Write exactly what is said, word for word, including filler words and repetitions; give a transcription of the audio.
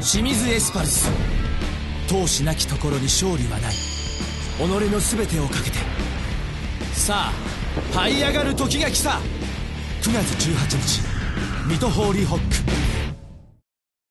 清水エスパルス、闘志なきところに勝利はない。己の全てをかけて、さあ這い上がる時が来た。くがつじゅうはちにち、水戸ホーリーホック。